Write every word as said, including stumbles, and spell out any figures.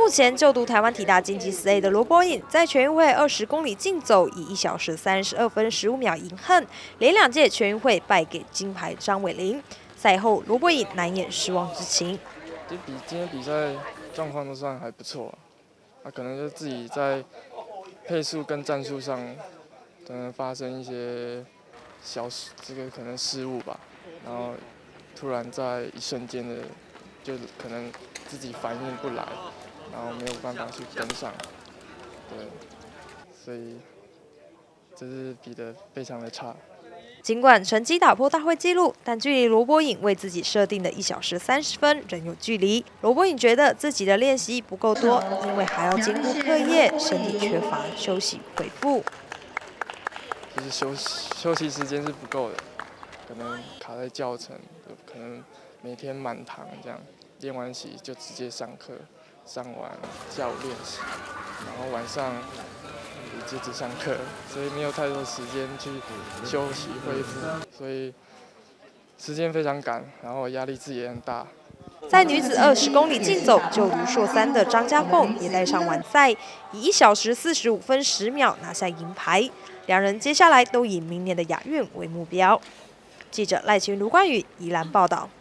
前就读台湾体大竞技四 A 的罗伯颖，在全运会二十公里竞走以一小时三十二分十五秒赢恨，连两届全运会败给金牌张伟玲。赛后，罗伯颖难掩失望之情。 就比今天比赛状况都算还不错，啊，可能就自己在配速跟战术上，可能发生一些小这个可能失误吧，然后突然在一瞬间的，就可能自己反应不来，然后没有办法去跟上，对，所以这是比得非常的差。 尽管成绩打破大会纪录，但距离罗伯颖为自己设定的一小时三十分仍有距离。罗伯颖觉得自己的练习不够多，因为还要兼顾课业，身体缺乏休息恢复。 就是休息休息时间是不够的，可能卡在教程，可能每天满堂这样，练完习就直接上课，上完下午练习，然后晚上也接着上课，所以没有太多时间去休息恢复，所以时间非常赶，然后压力自己也很大。 在女子二十公里竞走，就读硕三的张家凤也带上完赛，以一小时四十五分十秒拿下银牌。两人接下来都以明年的亚运为目标。记者赖群、卢冠宇宜兰报道。